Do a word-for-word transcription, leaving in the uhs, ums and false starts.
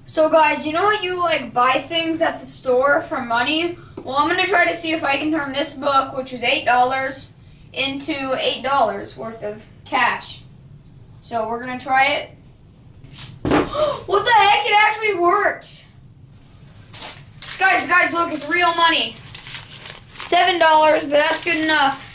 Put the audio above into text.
So guys, you know how you like buy things at the store for money? Well, I'm gonna try to see if I can turn this book, which was eight dollars, into eight dollars worth of cash. So we're gonna try it. What the heck? It actually worked. Guys, guys, look, it's real money. Seven dollars, but that's good enough.